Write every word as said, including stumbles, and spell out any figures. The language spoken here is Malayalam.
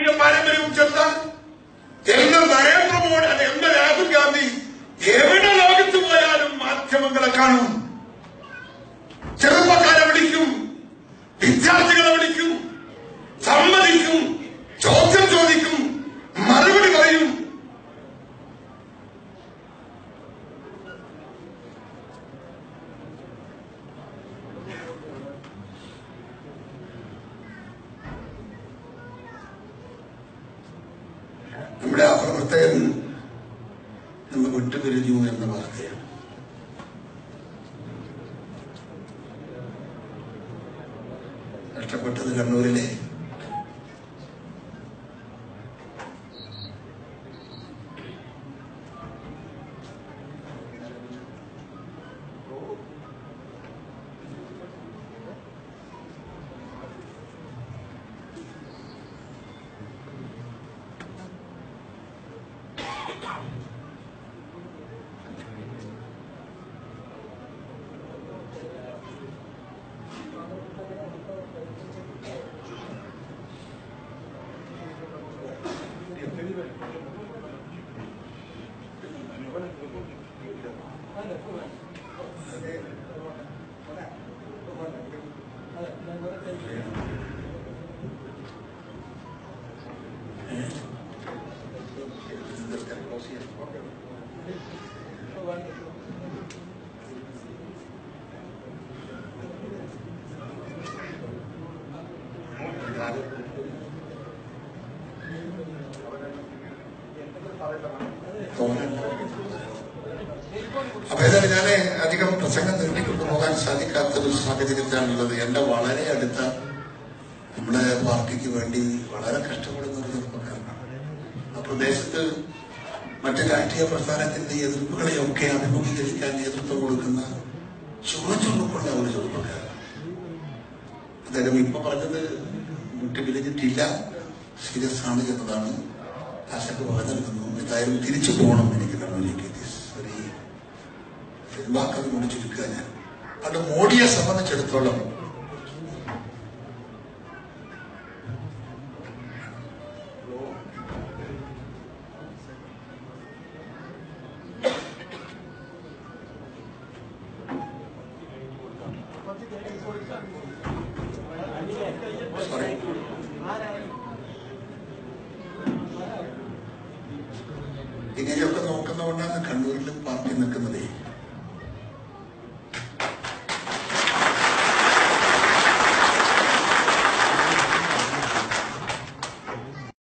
രാഷ്ട്രീയ പാരമ്പര്യവും ചെറുതാണ്. എന്ന് നരേന്ദ്രമോദി അത് എന്ന രാഹുൽ ഗാന്ധി എവിടെ ലോകത്ത് പോയാലും മാധ്യമങ്ങളെ കാണും, ചെറുപ്പക്കാരെ വിളിക്കും, വിദ്യാർത്ഥികളെ വിളിക്കും, സമ്മതിക്കും, ചോദ്യം ചോദിക്കും, മറുപടി പറയും. നമ്മുടെ ആ പ്രവർത്തകൻ നമ്മൾ വിട്ടുപിരിഞ്ഞു എന്ന വാർത്തയാണ്. നഷ്ടപ്പെട്ടത് കണ്ണൂരിലെ അപ്പൊ ഏതായാലും ഞാൻ അധികം പ്രസംഗം നിർമ്മിക്കൊണ്ടു പോകാൻ സാധിക്കാത്തൊരു സാഹചര്യത്തിലാണുള്ളത്. എന്റെ വളരെ അടുത്ത നമ്മുടെ പാർട്ടിക്ക് വേണ്ടി വളരെ കഷ്ടപ്പെടുന്ന ഒരു ചെറുപ്പക്കാരനാണ്. ആ പ്രദേശത്ത് മറ്റു രാഷ്ട്രീയ പ്രസ്ഥാനത്തിന്റെ എതിർപ്പുകളെയൊക്കെ അഭിമുഖീകരിക്കാൻ നേതൃത്വം കൊടുക്കുന്ന ചുമച്ചുറുപ്പുള്ള ഒരു ചെറുപ്പക്കാരൻ. അദ്ദേഹം ഇപ്പൊ പറഞ്ഞത് വിട്ടു പിരിഞ്ഞിട്ടില്ല, സീരിയസ് ആണ് എന്നതാണ്. ആശക്ക് പകർന്നെടുക്കുന്നു. ഏതായാലും തിരിച്ചു പോകണം എനിക്ക് കണ്ണൂരിലേക്ക്. വാക്കത് കൊണ്ട് ചുരുക്കുക ഞാൻ. അത് മോഡിയെ സംബന്ധിച്ചിടത്തോളം ഇങ്ങനെയൊക്കെ നോക്കുന്നതുകൊണ്ടാണ് കണ്ണൂരിൽ പാർട്ടി നിൽക്കുന്നതേ.